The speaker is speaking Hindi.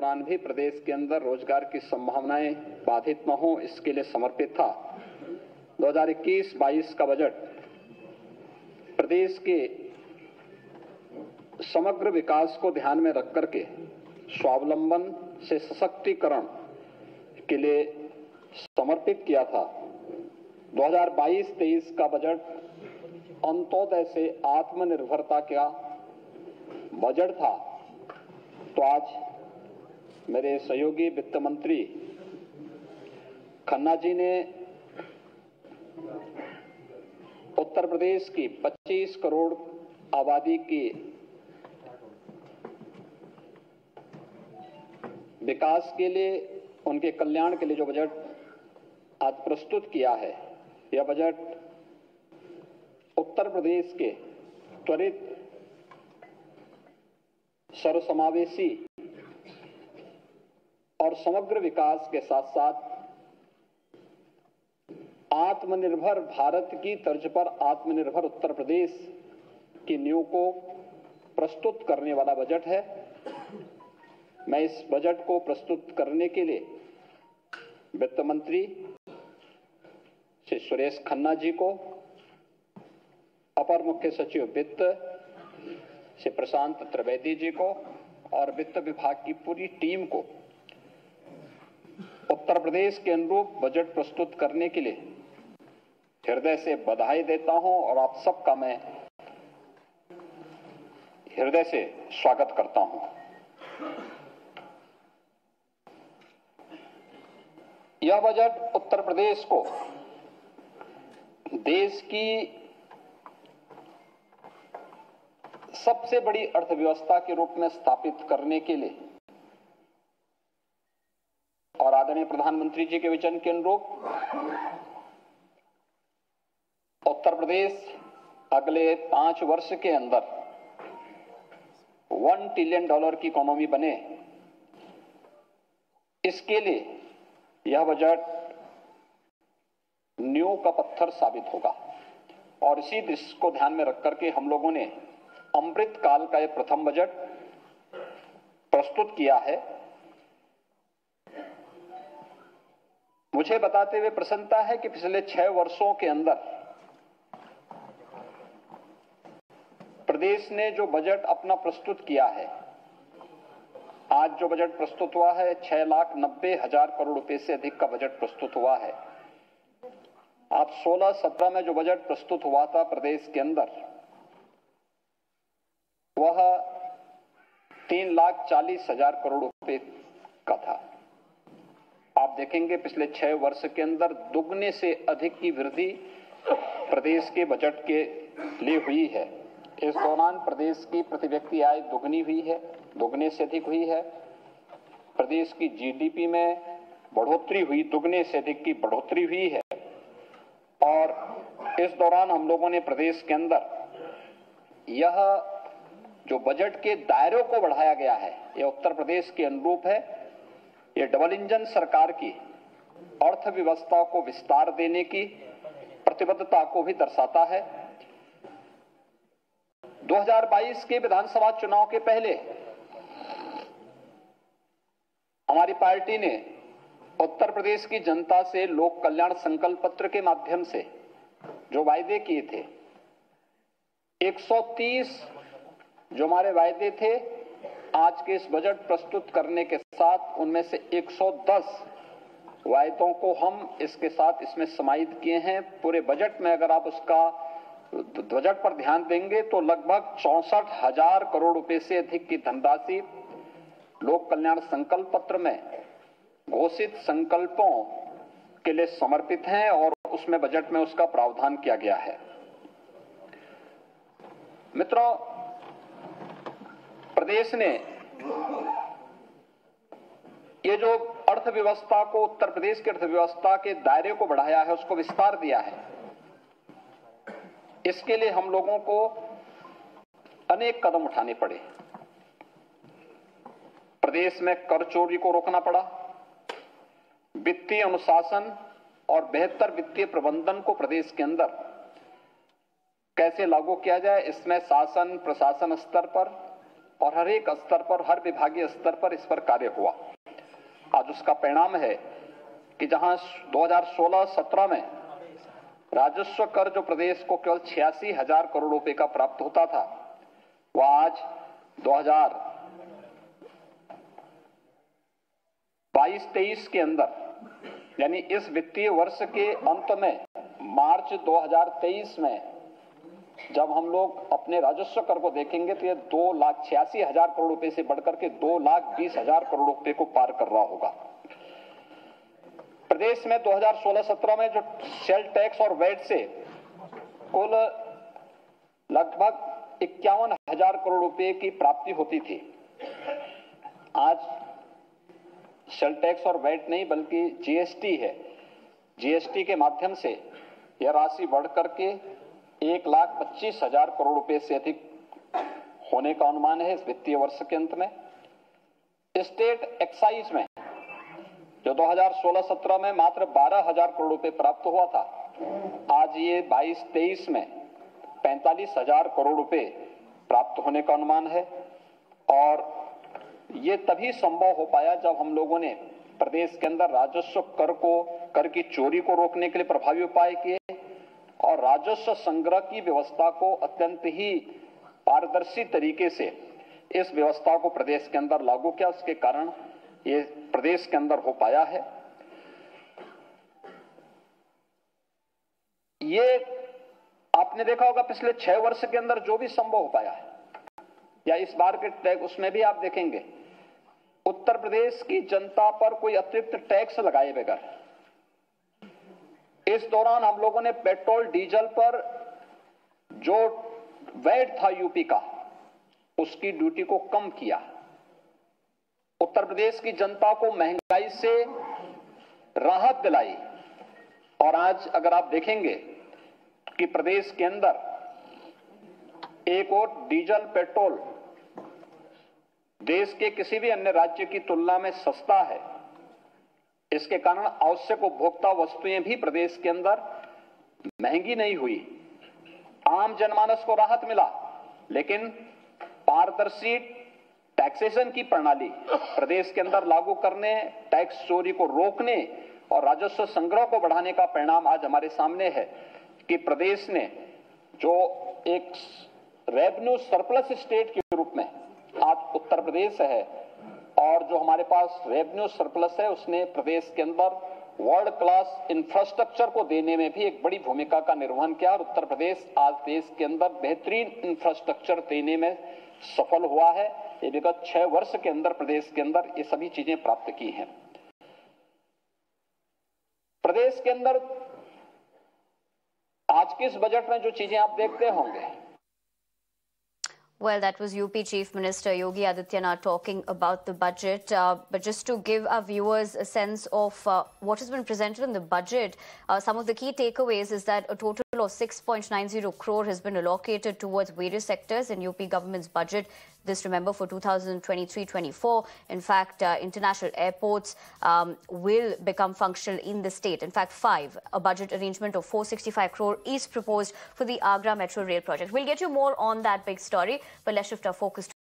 दौरान भी प्रदेश के अंदर रोजगार की संभावनाएं बाधित न हो, इसके लिए समर्पित था। 2021-22 का बजट प्रदेश के समग्र विकास को ध्यान में रख करके स्वावलंबन से सशक्तिकरण के लिए समर्पित किया था। 2022-23 का बजट अंत्योदय से आत्मनिर्भरता का बजट था। तो आज मेरे सहयोगी वित्त मंत्री खन्ना जी ने उत्तर प्रदेश की 25 करोड़ आबादी की विकास के लिए, उनके कल्याण के लिए जो बजट आज प्रस्तुत किया है, यह बजट उत्तर प्रदेश के त्वरित सर्वसमावेशी और समग्र विकास के साथ साथ आत्मनिर्भर भारत की तर्ज पर आत्मनिर्भर उत्तर प्रदेश की नींव को प्रस्तुत करने वाला बजट है। मैं इस बजट को प्रस्तुत करने के लिए वित्त मंत्री श्री सुरेश खन्ना जी को, अपर मुख्य सचिव वित्त श्री प्रशांत त्रिवेदी जी को और वित्त विभाग की पूरी टीम को उत्तर प्रदेश के अनुरूप बजट प्रस्तुत करने के लिए हृदय से बधाई देता हूं और आप सबका मैं हृदय से स्वागत करता हूं। यह बजट उत्तर प्रदेश को देश की सबसे बड़ी अर्थव्यवस्था के रूप में स्थापित करने के लिए और आदरणीय प्रधानमंत्री जी के विजन के अनुरूप उत्तर प्रदेश अगले 5 वर्ष के अंदर $1 ट्रिलियन की इकोनॉमी बने, इसके लिए यह बजट नींव का पत्थर साबित होगा। और इसी दृश्य को ध्यान में रख करके हम लोगों ने अमृत काल का यह प्रथम बजट प्रस्तुत किया है। मुझे बताते हुए प्रसन्नता है कि पिछले 6 वर्षों के अंदर प्रदेश ने जो बजट अपना प्रस्तुत किया है, आज जो बजट प्रस्तुत हुआ है 6,90,000 करोड़ रुपए से अधिक का बजट प्रस्तुत हुआ है। आप 16-17 में जो बजट प्रस्तुत हुआ था प्रदेश के अंदर, वह 3,40,000 करोड़ रुपए का था। आप देखेंगे पिछले 6 वर्ष के अंदर दुगने से अधिक की वृद्धि प्रदेश के बजट के लिए हुई है। इस दौरान प्रदेश की प्रति व्यक्ति आय दुगनी हुई है, दुगने से अधिक हुई है। प्रदेश की जीडीपी में बढ़ोतरी हुई, दुगने से अधिक की बढ़ोतरी हुई है। और इस दौरान हम लोगों ने प्रदेश के अंदर यह जो बजट के दायरों को बढ़ाया गया है, यह उत्तर प्रदेश के अनुरूप है। यह डबल इंजन सरकार की अर्थव्यवस्था को विस्तार देने की प्रतिबद्धता को भी दर्शाता है। 2022 के विधानसभा चुनाव के पहले हमारी पार्टी ने उत्तर प्रदेश की जनता से लोक कल्याण संकल्प पत्र के माध्यम से जो वायदे किए थे, 130 जो हमारे वायदे थे, आज के इस बजट प्रस्तुत करने के साथ उनमें से 110 वायदों को हम इसके साथ इसमें समाहित किए हैं। पूरे बजट में अगर आप उसका बजट पर ध्यान देंगे तो लगभग 64,000 करोड़ रुपए से अधिक की धनराशि लोक कल्याण संकल्प पत्र में घोषित संकल्पों के लिए समर्पित हैं और उसमें बजट में उसका प्रावधान किया गया है। मित्रों, प्रदेश ने ये जो अर्थव्यवस्था को, उत्तर प्रदेश की अर्थव्यवस्था के दायरे को बढ़ाया है, उसको विस्तार दिया है। इसके लिए हम लोगों को अनेक कदम उठाने पड़े। प्रदेश में कर चोरी को रोकना पड़ा, वित्तीय अनुशासन और बेहतर वित्तीय प्रबंधन को प्रदेश के अंदर कैसे लागू किया जाए, इसमें शासन प्रशासन स्तर पर और हर एक स्तर पर, हर विभागीय स्तर पर इस पर कार्य हुआ। आज उसका परिणाम है कि जहां 2016-17 में राजस्व कर जो प्रदेश को केवल 86,000 करोड़ रुपए का प्राप्त होता था, वह आज 2022-23 के अंदर, यानी इस वित्तीय वर्ष के अंत में मार्च 2023 में जब हम लोग अपने राजस्व कर को देखेंगे तो ये 2,86,000 करोड़ रुपए से बढ़कर के 2,20,000 करोड़ रुपए को पार कर रहा होगा। प्रदेश में 2016-17 में जो सेल टैक्स और वैट से कुल लगभग 51,000 करोड़ रुपए की प्राप्ति होती थी, आज सेल टैक्स और वैट नहीं बल्कि जीएसटी है। जीएसटी के माध्यम से यह राशि बढ़कर के 1,25,000 करोड़ रुपए से अधिक होने का अनुमान है इस वित्तीय वर्ष के अंत में। स्टेट एक्साइज में जो 2016-17 में मात्र 12,000 करोड़ रुपए प्राप्त हुआ था, आज ये 22-23 में 45,000 करोड़ रुपए प्राप्त होने का अनुमान है। और ये तभी संभव हो पाया जब हम लोगों ने प्रदेश के अंदर राजस्व कर की चोरी को रोकने के लिए प्रभावी उपाय किए और राजस्व संग्रह की व्यवस्था को अत्यंत ही पारदर्शी तरीके से इस व्यवस्था को प्रदेश के अंदर लागू किया। उसके कारण ये प्रदेश के अंदर हो पाया है। ये आपने देखा होगा पिछले 6 वर्ष के अंदर जो भी संभव हो पाया है, या इस बार के टैक्स उसमें भी आप देखेंगे उत्तर प्रदेश की जनता पर कोई अतिरिक्त टैक्स लगाए बगैर इस दौरान हम लोगों ने पेट्रोल डीजल पर जो वैट था यूपी का, उसकी ड्यूटी को कम किया। उत्तर प्रदेश की जनता को महंगाई से राहत दिलाई। और आज अगर आप देखेंगे कि प्रदेश के अंदर एक और डीजल पेट्रोल देश के किसी भी अन्य राज्य की तुलना में सस्ता है। इसके कारण आवश्यक उपभोक्ता वस्तुएं भी प्रदेश के अंदर महंगी नहीं हुई, आम जनमानस को राहत मिला। लेकिन पारदर्शी टैक्सेशन की प्रणाली प्रदेश के अंदर लागू करने, टैक्स चोरी को रोकने और राजस्व संग्रह को बढ़ाने का परिणाम आज हमारे सामने है कि प्रदेश ने जो एक रेवेन्यू सरप्लस स्टेट के रूप में आज उत्तर प्रदेश है, और जो हमारे पास रेवेन्यू सरप्लस है उसने प्रदेश के अंदर वर्ल्ड क्लास इंफ्रास्ट्रक्चर को देने में भी एक बड़ी भूमिका का निर्वहन किया। और उत्तर प्रदेश आज देश के अंदर बेहतरीन इंफ्रास्ट्रक्चर देने में सफल हुआ है। ये विगत 6 वर्ष के अंदर प्रदेश के अंदर ये सभी चीजें प्राप्त की हैं। प्रदेश के अंदर आज के इस बजट में जो चीजें आप देखते होंगे। Well, that was UP Chief Minister Yogi Adityanath talking about the budget. But just to give our viewers a sense of what has been presented in the budget, some of the key takeaways is that a total of 6.90 crore has been allocated towards various sectors in UP government's budget. This, remember, for 2023-24. In fact, international airports will become functional in the state. In fact, 5. A budget arrangement of 465 crore is proposed for the Agra Metro Rail project. We'll get you more on that big story, but let's shift our focus to